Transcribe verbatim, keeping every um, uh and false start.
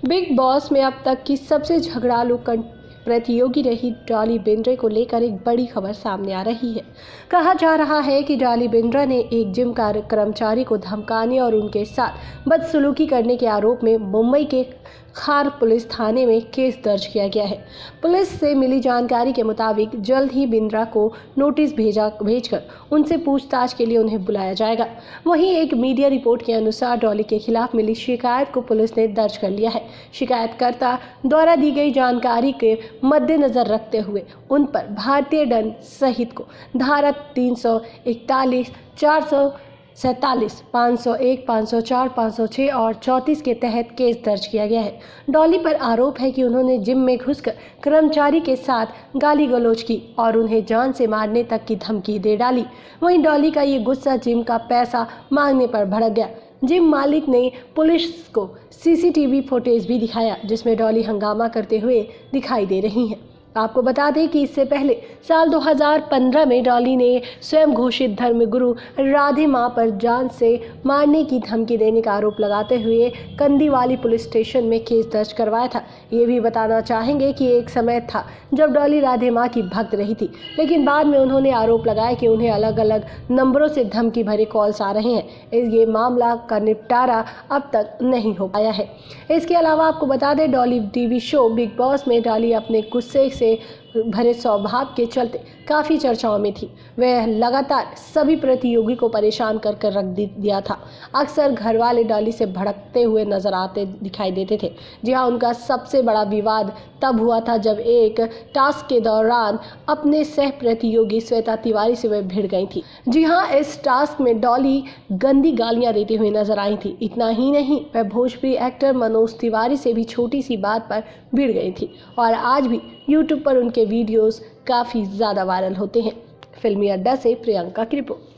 Big Boss में अब तक की सबसे झगड़ालू प्रतियोगी रही डॉली बिंद्रे को लेकर एक बड़ी खबर सामने आ रही है। कहा जा रहा है कि डॉली बिंद्रा ने एक जिम कर्मचारी को धमकाने और उनके साथ बदसलूकी करने के आरोप में मुंबई के खार पुलिस थाने में केस दर्ज किया गया है। पुलिस से मिली जानकारी के मुताबिक जल्द ही बिंद्रा को नोटिस भेजा भेजकर उनसे पूछताछ के लिए उन्हें बुलाया जाएगा। वहीं एक मीडिया रिपोर्ट के अनुसार डॉली के खिलाफ मिली शिकायत को पुलिस ने दर्ज कर लिया है। शिकायतकर्ता द्वारा दी गई जानकारी के मद्देनजर रखते हुए उन पर भारतीय दंड संहिता को धारा तीन सौ इकतालीस, चार सौ सैंतालीस, पाँच सौ एक, पाँच सौ चार, पाँच सौ छह और चौंतीस के तहत केस दर्ज किया गया है। डॉली पर आरोप है कि उन्होंने जिम में घुसकर कर्मचारी के साथ गाली गलौज की और उन्हें जान से मारने तक की धमकी दे डाली। वहीं डॉली का ये गुस्सा जिम का पैसा मांगने पर भड़क गया। जिम मालिक ने पुलिस को सीसीटीवी फुटेज भी दिखाया जिसमें डॉली हंगामा करते हुए दिखाई दे रही हैं। आपको बता दें कि इससे पहले साल दो हज़ार पंद्रह में डॉली ने स्वयं घोषित धर्मगुरु राधे मां पर जान से मारने की धमकी देने का आरोप लगाते हुए कंदीवाली पुलिस स्टेशन में केस दर्ज करवाया था। ये भी बताना चाहेंगे कि एक समय था जब डॉली राधे मां की भक्त रही थी, लेकिन बाद में उन्होंने आरोप लगाया कि उन्हें अलग अलग नंबरों से धमकी भरे कॉल्स आ रहे हैं। ये मामला का निपटारा अब तक नहीं हो पाया है। इसके अलावा आपको बता दें, डॉली टीवी शो बिग बॉस में डॉली अपने गुस्से से भरे स्वभाव के चलते काफ़ी चर्चाओं में थी। वह लगातार सभी प्रतियोगी को परेशान कर कर रख दिया था। अक्सर घर वाले डॉली से भड़कते हुए नजर आते दिखाई देते थे। जी हाँ, उनका सबसे बड़ा विवाद तब हुआ था जब एक टास्क के दौरान अपने सह प्रतियोगी श्वेता तिवारी से वह भिड़ गई थी। जी हाँ, इस टास्क में डॉली गंदी गालियां देती हुई नजर आई थी। इतना ही नहीं, वह भोजपुरी एक्टर मनोज तिवारी से भी छोटी सी बात पर भिड़ गई थी और आज भी यूट्यूब पर उनके वीडियोस काफ़ी ज़्यादा वायरल होते हैं। फिल्मी अड्डा से प्रियंका की रिपोर्ट।